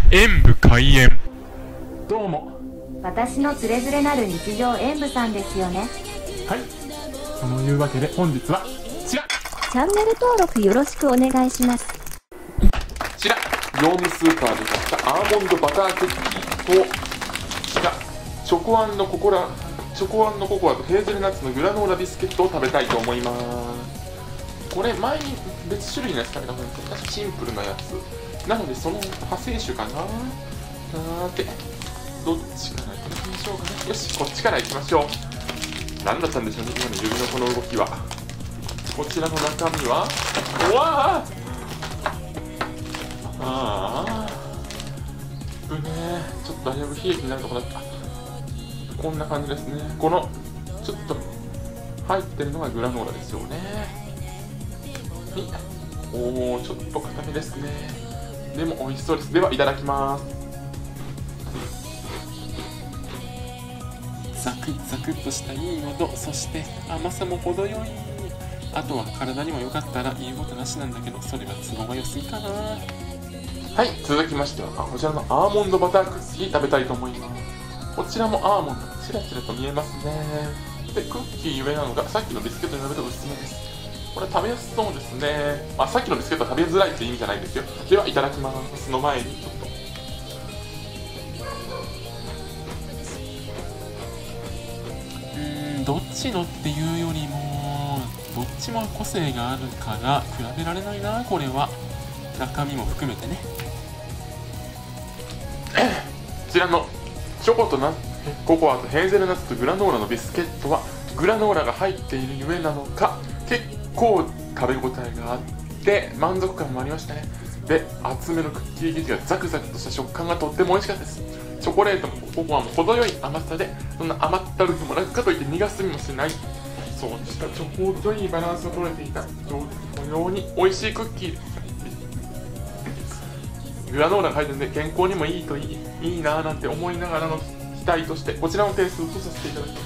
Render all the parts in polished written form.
演武開演。どうも。 私のつれづれなる日常演武さんですよね。 はい、そのいうわけで本日はこちら、 チャンネル登録よろしくお願いします。 こちら業務スーパーで買ったアーモンドバタークッキーと、こちらチョコ&ココアとヘーゼルナッツのグラノーラビスケットを食べたいと思います。これ前に別種類のやつ食べたと思うんですけど、確かシンプルなやつなので、その派生種かなーって、どっちからいきましょうかね。よし、こっちからいきましょう。何だったんでしょうね、今の指のこの動きは。こちらの中身は、うわー、ぶねー、ちょっとだいぶ冷え気になるとこだった。こんな感じですね。このちょっと入ってるのがグラノーラですよね。はい、おお、ちょっと硬めですね。でも美味しそうです。ではいただきます。ザクザクっとしたいい音、そして甘さも程よい。あとは体にも良かったら言うことなしなんだけど、それは都合が良すぎかな。はい、続きましてはこちらのアーモンドバタークッキー食べたいと思います。こちらもアーモンドがチラチラと見えますね。で、クッキー上なのがさっきのビスケットに比べると薄めです。これ食べやすそうですね。さっきのビスケットは食べづらいって意味じゃないですよ。ではいただきます。の前にちょっとどっちのっていうよりも、どっちも個性があるから比べられないな、これは。中身も含めてね。こちらのチョコとココアとヘーゼルナッツとグラノーラのビスケットは、グラノーラが入っているゆえなのか、結構食べ応えがあって満足感もありましたね。で、厚めのクッキー生地がザクザクとした食感がとっても美味しかったです。チョコレートもココアも程よい甘さで、そんな甘ったるくもなく、かといって苦すぎもしない、そうしたちょうどいいバランスが取れていた、このように美味しいクッキーです。グラノーラが入ってるんで健康にもいいといいなぁなんて思いながらの期待として、こちらの点数とさせていただきます。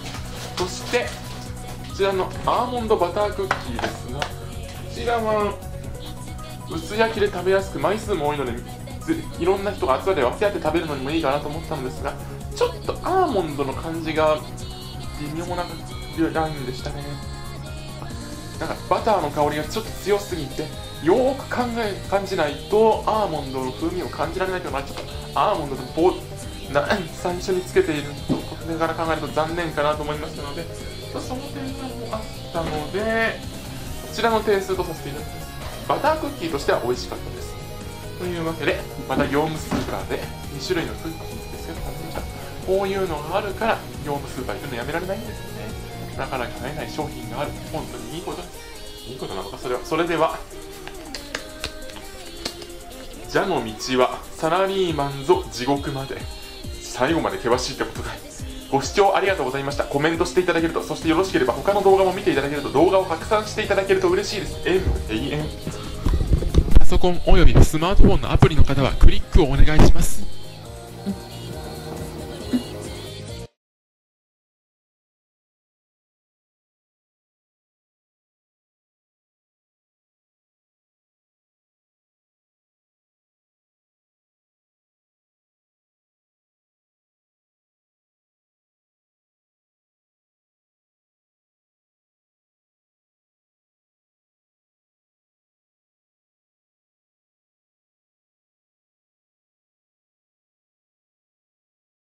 そしてこちらのアーモンドバタークッキーですが、こちらは薄焼きで食べやすく、枚数も多いのでいろんな人が集まって分け合って食べるのにもいいかなと思ったのですが、ちょっとアーモンドの感じが微妙なラインでしたね。なんかバターの香りがちょっと強すぎて、よーく感じないとアーモンドの風味を感じられないというのは、ちょっとアーモンドの最初につけていることから考えると残念かなと思いましたので、その点があったので、こちらの点数とさせていただきます。バタークッキーとしては美味しかったです。というわけで、また業務スーパーで2種類のクッキーですけど食べました。こういうのがあるから業務スーパー行くのやめられないんですよね。なかなか買えない商品がある、本当にいいことです。いいことなのか、それでは、ジャの道はサラリーマンぞ地獄まで、最後まで険しいってことで、ご視聴ありがとうございました。コメントしていただけると、そしてよろしければ他の動画も見ていただけると、動画を拡散していただけると嬉しいです。永遠。パソコンおよびスマートフォンのアプリの方はクリックをお願いします。